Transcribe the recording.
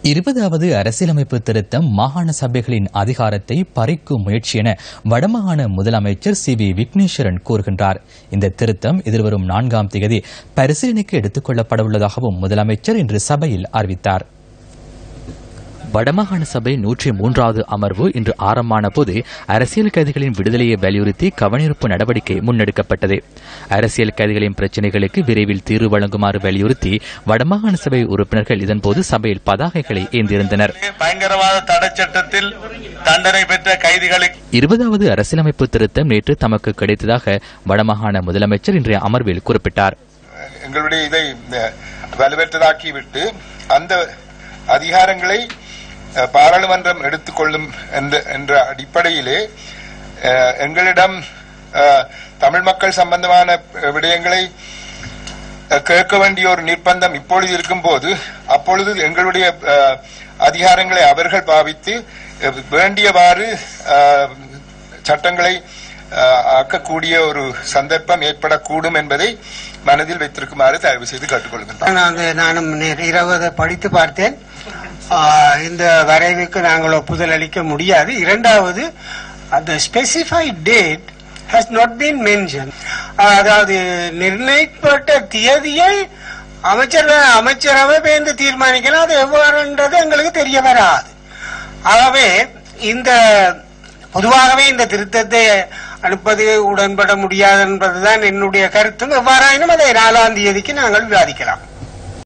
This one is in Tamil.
20வது அரசியலமைப்பு திருத்தம் மாகாண சபைகளின் அதிகாரத்தை பறிக்கும் முயற்சி என வடமாகாண முதலமைச்சர் சி.வி. விக்னேஸ்வரன் கூறுகின்றார். இந்த திருத்தம் எதிர்வரும் 4ஆம் தேதி பரிசீலனைக்கு எடுத்துக் கொள்ளப்பட உள்ளதாகவும் முதலமைச்சர் இன்று சபையில் அறிவித்தார். வடமாகாண சபை 103வது அமர்வு இன்று ஆரம்பமான போது அரசியல் கைதிகளின் விடுதலையை வலியுறுத்தி கவனிருப்பு நடவடிக்கை முன்னெடுக்கப்பட்டது. அரசியல் கைதிகளின் பிரச்சினைகளுக்கு விரைவில் தீர்வு வழங்குமாறு வலியுறுத்தி வடமாகாண சபை உறுப்பினர்கள் இதன்போது சபையில் பதாகைகளை ஏந்தியிருந்தனர். பயங்கரவாத தடை சட்டத்தில் தண்டனை பெற்ற கைதிகளுக்கு 20வது அரசியலமைப்பு திருத்தம் நேற்று தமக்கு கிடைத்ததாக வடமாகாண முதலமைச்சர் இன்றைய அமர்வில் குறிப்பிட்டார். எங்களுடைய இதை வலுவற்றதாக்கிவிட்டு அந்த அதிகாரங்களை பாராளுமன்றம் எடுத்துக்கொள்ளும் என்ற அடிப்படையிலே எங்களிடம் தமிழ் மக்கள் சம்பந்தமான விடயங்களை கேட்க வேண்டிய ஒரு நிர்பந்தம் இப்பொழுது இருக்கும் போது அப்பொழுது எங்களுடைய அதிகாரங்களை அவர்கள் பாவித்து வேண்டியவாறு சட்டங்களை ஆக்கக்கூடிய ஒரு சந்தர்ப்பம் ஏற்படக்கூடும் என்பதை மனதில் வைத்திருக்குமாறு தயவு செய்து கேட்டுக்கொள்கின்றேன். நானும் இரவு படித்து பார்த்தேன். இந்த வரைவுக்கு நாங்கள் ஒப்புதல் அளிக்க முடியாது. இரண்டாவது, அந்த specified date has not been mentioned. அதாவது நிர்ணயிக்கப்பட்ட தேதியை அமைச்சரவை பேர்ந்து தீர்மானிக்கலாம். அது எவ்வாறுன்றது எங்களுக்கு தெரிய வராது. ஆகவே இந்த பொதுவாகவே இந்த திருத்தத்தை அனுப்பது உடன்பட முடியாது என்பதுதான் என்னுடைய கருத்தும். எவ்வாறாயினும் அதை 4ஆம் தேதிக்கு நாங்கள் விவாதிக்கலாம்.